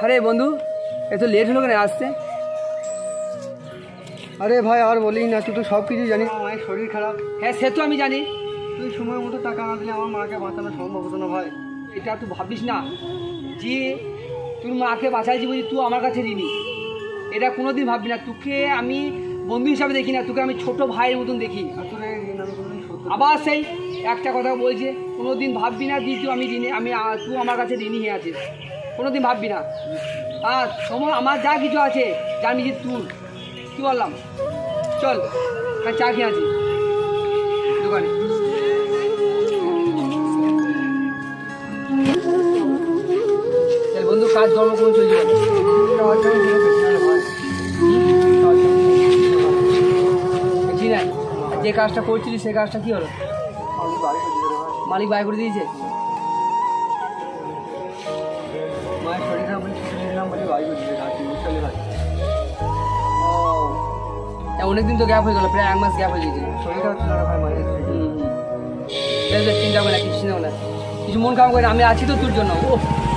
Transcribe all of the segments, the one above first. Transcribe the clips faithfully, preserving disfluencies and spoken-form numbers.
अरे बंधु ये तो लेट হলো কেন আসতে? আরে ভাই আর বলিস না, তুই তো সব কিছু জানিস। মায়ের শরীর খারাপ। হ্যাঁ সে তো আমি জানি। তুই সময় মতো টাকা না দিলে আমার মাকে বাঁচানো সম্ভব হতো না ভাই। এটা তুই ভাবিস না যে তোর মাকে বাঁচাইছি বলি তুই আমার কাছে ঋণী, এটা কোনোদিন ভাববি না। তোকে আমি বন্ধু হিসাবে দেখি না, তোকে আমি ছোট ভাইয়ের মতন দেখি। আবার সেই একটা কথা বলছে, কোনোদিন ভাববি না যে তুই আমি ঋণী, আমি তুই আমার কাছে ঋণী হয়ে আছিস, কোনোদিন ভাববি না। আর সময় আমার যা কিছু আছে জানি যে তুই কি বললাম, চল চা খেয়ে আছি দোকানে। বন্ধু কাজ কর্ম কোন চলছে? বুঝি না যে কাজটা করছিলি সে কাজটা কি হলো? মালিক বাই করে দিয়েছে। মায়ের শরীর খারাপ বলে ছুটি নিলাম বলে বাই করে দিয়েছে। ও অনেকদিন তো গ্যাপ হয়ে গেল, প্রায় এক মাস গ্যাপ হয়ে গেছে। শরীর খারাপ ছিল না ভাই মায়ের। চিন্তা করে না, কিছু চিন্তা করে না, কিছু মন খারাপ করে না, আমি আছি তো তোর জন্য। ও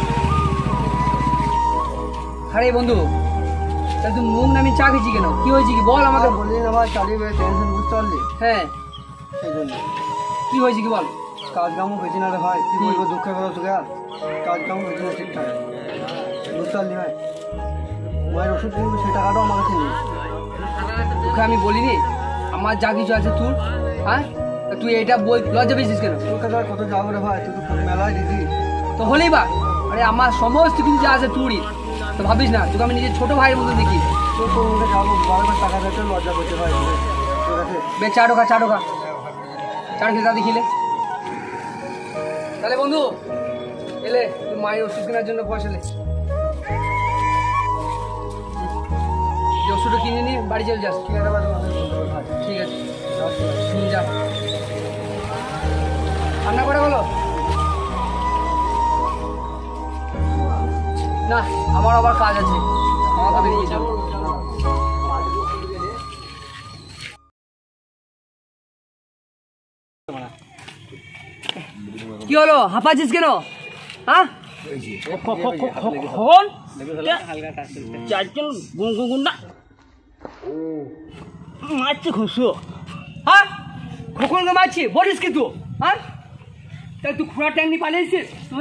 আরে বন্ধু তাহলে তুই মুখ নামি চা খেয়েছি কেন? কি হয়েছে কি বল আমাকে। বললি না ভাই চালিয়ে গেলে টেনশন বুঝতে পারলি? হ্যাঁ সেই জন্য। কি হয়েছে কি বল? কাজ কামও হয়েছে না রে ভাই, কি বলবো, দুঃখের কথা তোকে। আর কাজ কামও হয়েছে না ঠিকঠাক, বুঝতে পারলি ভাই? মায়ের ওষুধ কিনবো সেই টাকাটাও আমার কাছে নেই। তোকে আমি বলিনি আমার যা কিছু আছে তোর? হ্যাঁ তুই এটা বই লজ্জা পেয়েছিস কেন? তোকে তো কত যাবো রে ভাই, তুই তো মেলায় দিদি তো হলেই বা। আরে আমার সমস্ত কিছু যা আছে তুরই, তো ভাবিস না তোকে আমি নিজের ছোট ভাইয়ের মতো দেখি। তোর তোর মধ্যে যাবো বারবার টাকা দিতে লজ্জা করতে ভাই। তোর কাছে বেশ চা ঢোকা চা ঢোকা চার খেয়ে দাদি খেলে। তাহলে বন্ধু এলে তুই মায়ের ওষুধ কেনার জন্য পয়সা লে, ওষুধটা কিনে নিয়ে বাড়ি চলে যাস। ঠিক আছে ভাই, ঠিক আছে যা। রান্না করা হলো না? আমার আবার কাজ আছে, আমাকে বেরিয়ে যাবো। কি হলো হাঁপাচ্ছিস কেন? হ্যাঁ চারজন গুন্ডা মারছি খুশো। হ্যাঁ খোকনকে মারছি বলিস কিন্তু? হ্যাঁ তাহলে তুই খোঁড়া ট্যাঙ্ক নিয়ে পালিয়েছিস? তুই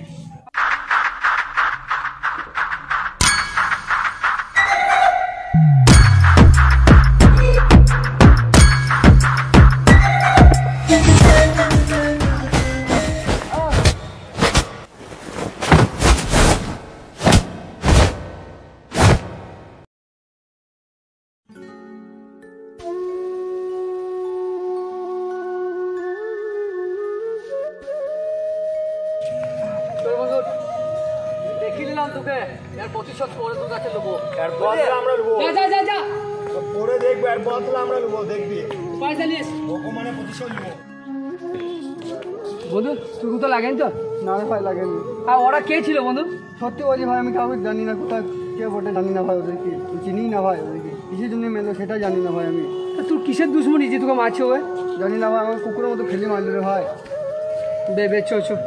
দেখি নিলাম তোকে, এর প্রতিশোধ করে তোর কাছে নেবো। এর বদলা আমরা নেবো। যা যা যা যা পরে দেখবো, এর বদলা আমরা নেবো, দেখবি পয়সা নিস। ভগবানে প্রতিশোধ নেবো। বন্ধু তুই তো লাগেন তো? না রে ভাই লাগেনি। আর ওরা কে ছিল বন্ধু? সত্যি বলছি ভাই, আমি কাউকে জানি না, কোথায় কে বটে জানি না ভাই, ওদেরকে চিনি না ভাই, ওদেরকে কিসের জন্য মেলো সেটা জানি না ভাই। আমি তোর কিসের দুশ্মনী যে তোকে মারছে? ওই জানি না ভাই, আমার কুকুরের মতো ফেলে মারলো রে ভাই। বে বে চো চো।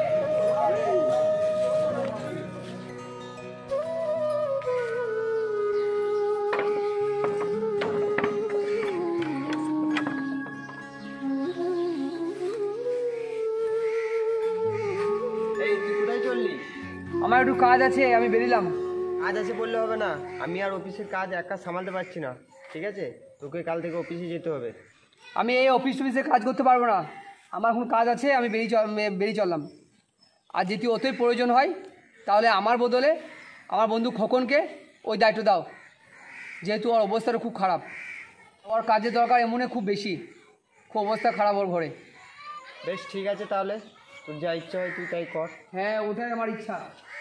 আমার একটু কাজ আছে, আমি বেরিলাম। কাজ আছে বললে হবে না, আমি আর অফিসের কাজ এক কাজ সামালতে পারছি না, ঠিক আছে? তোকে কাল থেকে অফিসে যেতে হবে। আমি এই অফিস টফিসে কাজ করতে পারবো না, আমার এখন কাজ আছে, আমি বেরিয়ে চল বেরিয়ে চললাম। আর যদি অতই প্রয়োজন হয় তাহলে আমার বদলে আমার বন্ধু খোকনকে ওই দায়িত্ব দাও, যেহেতু ওর অবস্থাটা খুব খারাপ, ওর কাজের দরকার এমনে খুব বেশি, খুব অবস্থা খারাপ ওর ঘরে। বেশ ঠিক আছে, তাহলে তোর যা ইচ্ছা হয় তুই তাই কর। হ্যাঁ ওটাই আমার ইচ্ছা।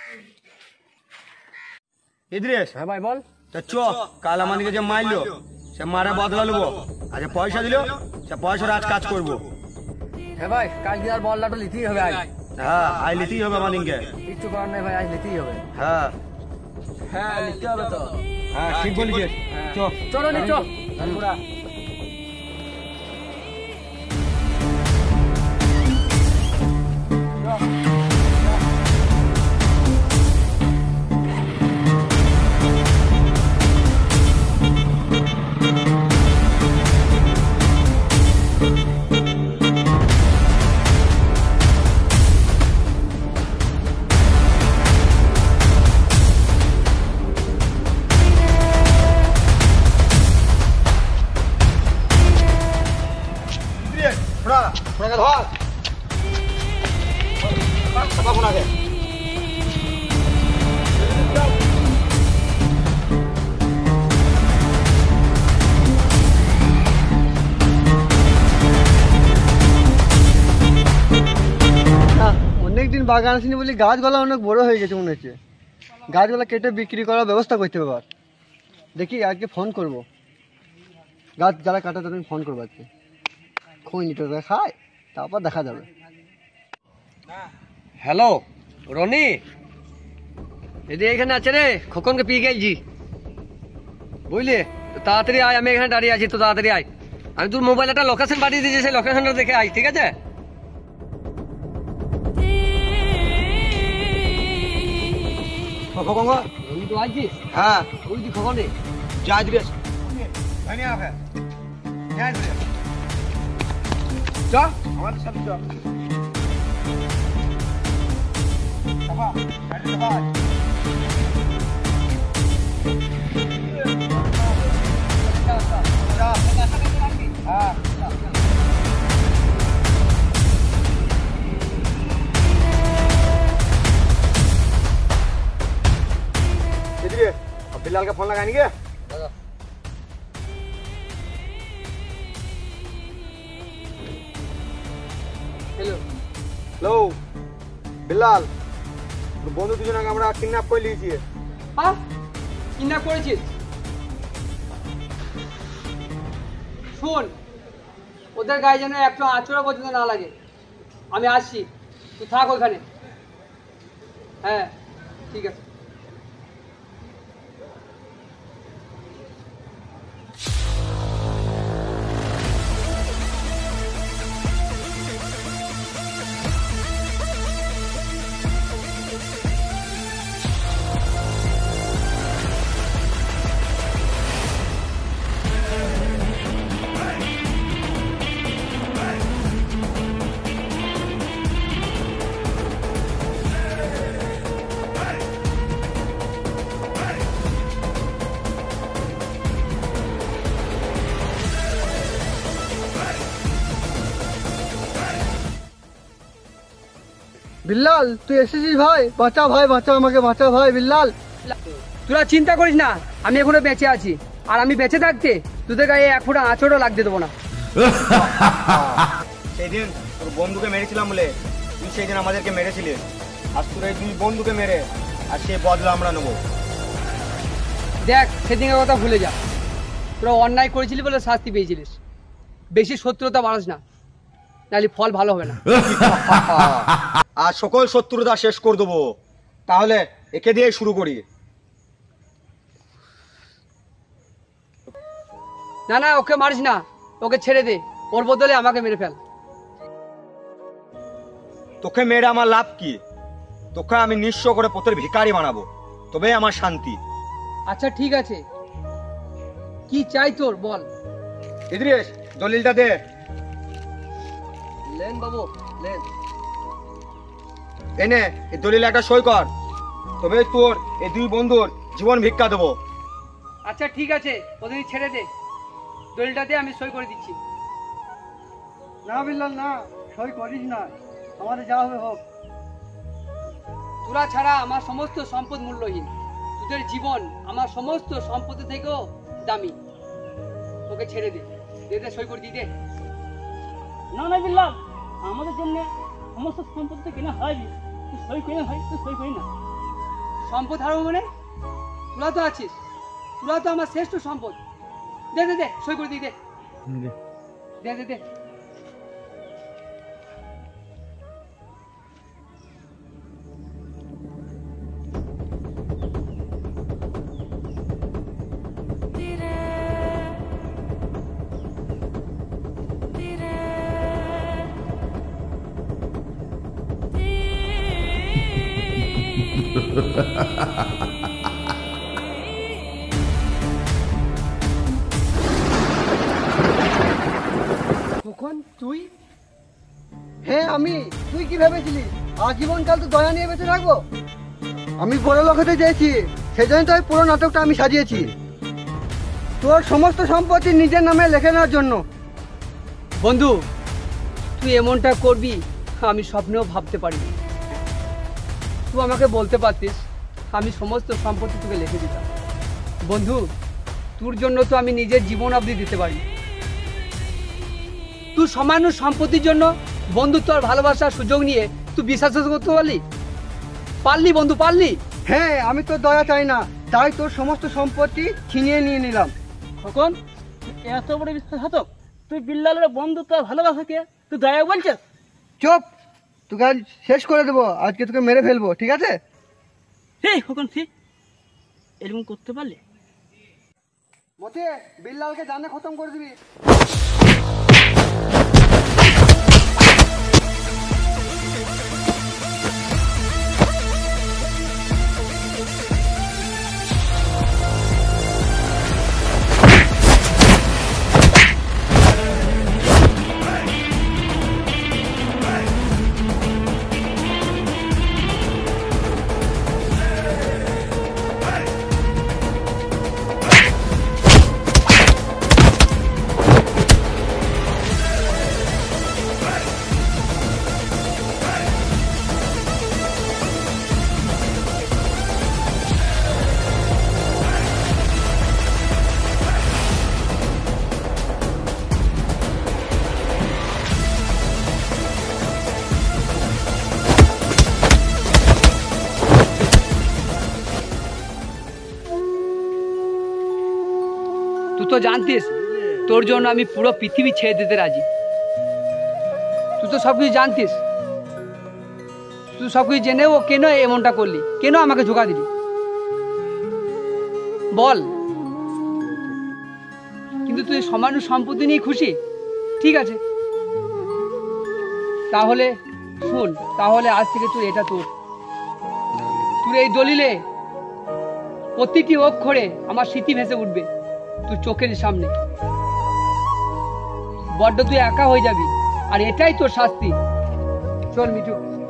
ইদ্রিস, হ্যাঁ ভাই বল। তা চ, কাল আমাদেরকে যে মারলো সে মারা বদলা নেবো, আচ্ছা পয়সা দিল সে পয়সার আজ কাজ করবো। হ্যাঁ ভাই কালকে আর বললাটা লিতেই হবে। আজ হ্যাঁ আজ লিতেই হবে আমাদেরকে, কিচ্ছু করার নেই ভাই, আজ লিতেই হবে। হ্যাঁ হ্যাঁ লিখতে হবে তো। হ্যাঁ ঠিক বলেছিস, চ চলো নি চো। ওনাকে ধর চাপা ওনাকে। অনেকদিন বাগান আসিনি বলি গাছগুলো অনেক বড় হয়ে গেছে মনে হচ্ছে। গাছগুলো কেটে বিক্রি করার ব্যবস্থা করতে হবে। আবার দেখি আজকে ফোন করব, গাছ যারা কাটে তাদের ফোন করবো আজকে। খোঁজ নিতে খায় তারপর দেখা যাবে। হ্যালো রনি, এদি এখানে আছে রে, খোকনকে পেয়ে গেছি বুঝলি। তো তাড়াতাড়ি আয়, আমি এখানে দাঁড়িয়ে আছি, তো তাড়াতাড়ি আয়। আমি তোর মোবাইলে একটা লোকেশন পাঠিয়ে দিয়েছি, সেই লোকেশনটা দেখে আয়, ঠিক আছে? খোকন রনি তো আইছিস? হ্যাঁ ওই দি খোকনে যা দিবে চ আমাদের সাথে চ। চাপা গাড়ি চাপা। হ্যাঁ बिल्लाल का फोन लगाएंगे क्या? हेलो हेलो बिल्लाल, বন্ধু দুজনকে আমরা কিডন্যাপ করে নিয়েছি। হ্যাঁ কিডন্যাপ করেছিস? শোন, ওদের গায়ে যেন একটু আঁচড়া পর্যন্ত না লাগে। আমি আসছি, তুই থাক ওখানে। হ্যাঁ ঠিক আছে। বিল্লাল তুই এসেছিস ভাই, বাঁচা ভাই, বাঁচা আমাকে, বাঁচা ভাই বিল্লাল। তোরা চিন্তা করিস না, আমি এখনো বেঁচে আছি। আর আমি বেঁচে থাকতে তোদের গায়ে এক ফোঁটা আঁচড়ও লাগতে দেবো না। সেদিন তোর বন্ধুকে মেরেছিলাম বলে তুই সেই দিন আমাদেরকে মেরেছিলি। আজ তোর এই দুই বন্ধুকে মেরে আর সে বদলা আমরা নেবো। দেখ, সেদিনের কথা ভুলে যা। তোরা অন্যায় করেছিলি বলে শাস্তি পেয়েছিলিস। বেশি শত্রুতা বাড়াস না, নাহলে ফল ভালো হবে না। আর সকল শত্রুতা শেষ করে দেবো। তাহলে একে দিয়ে শুরু করি। না না, ওকে মারিস না, ওকে ছেড়ে দে। ওর বদলে আমাকে মেরে ফেল। তোকে মেরে আমার লাভ কি? তোকে আমি নিঃস্ব করে পথের ভিখারি বানাবো, তবে আমার শান্তি। আচ্ছা ঠিক আছে, কি চাই তোর বল। ইদ্রিস দলিলটা দে। লেন বাবু লেন। এনে এই দলিলে একটা সই কর, তবে তোর এই দুই বন্ধুর জীবন ভিক্ষা দেবো। আচ্ছা ঠিক আছে, ওদের ছেড়ে দে। দলিলটাতে আমি সই করে দিচ্ছি। না বিল্লাল না, সই করিস না, আমাদের যা হবে হোক। তোরা ছাড়া আমার সমস্ত সম্পদ মূল্যহীন। তোদের জীবন আমার সমস্ত সম্পদের থেকেও দামি। ওকে ছেড়ে দে, দে দে, সই করে দি দে। না না বিল্লাল, আমাদের জন্য সমস্ত সম্পত্তি কেনা হয়নি, তুই সই করে হয়, তুই সই করি না। সম্পদ হারাবো মানে? তোরা তো আছিস, তোরা তো আমার শ্রেষ্ঠ সম্পদ। দে দে দে, সই করে দি দে। দে দে দে। কখন তুই? হ্যাঁ আমি। তুই কি ভেবেছিলি আজীবনকাল তো দয়া নিয়ে বেঁচে থাকবো? আমি বড় লোক হতে চেয়েছি, সেই জন্য তো ওই পুরো নাটকটা আমি সাজিয়েছি, তোর সমস্ত সম্পত্তি নিজের নামে লিখে নেওয়ার জন্য। বন্ধু, তুই এমনটা করবি আমি স্বপ্নেও ভাবতে পারিনি। তুই আমাকে বলতে পারতিস, আমি সমস্ত সম্পত্তি তোকে লিখে দিতাম। বন্ধু, তোর জন্য তো আমি নিজের জীবন অবধি দিতে পারি। তুই সামান্য সম্পত্তির জন্য বন্ধুত্ব আর ভালোবাসার সুযোগ নিয়ে তুই বিশ্বাস করতে পারলি? পারলি বন্ধু, পারলি? হ্যাঁ, আমি তোর দয়া চাই না, তাই তোর সমস্ত সম্পত্তি ছিনিয়ে নিয়ে নিলাম। খোকন, তুই এত বড় বিশ্বাসঘাতক? তুই বিল্লালের বন্ধুত্ব আর ভালোবাসাকে তুই দয়া বলছিস? চুপ, তোকে আজ শেষ করে দেবো, আজকে তোকে মেরে ফেলবো, ঠিক আছে? হেই খোকন, ঠিক এরকম করতে পারলে? মতে বিল্লালকে জানে খতম করে দিবি। তুই তো জানতিস তোর জন্য আমি পুরো পৃথিবী ছেড়ে দিতে রাজি। তুই তো সব কিছু জানতিস, তুই সব কিছু জেনেও কেন এমনটা করলি? কেন আমাকে ধোঁকা দিলি বল? কিন্তু তুই সামান্য সম্পত্তি নিয়ে খুশি? ঠিক আছে, তাহলে শুন, তাহলে আজ থেকে তুই এটা তোর তোর এই দলিলে প্রতিটি অক্ষরে আমার স্মৃতি ভেসে উঠবে তুই চোখের সামনে। বড্ড তুই একা হয়ে যাবি, আর এটাই তোর শাস্তি। চল মিঠু।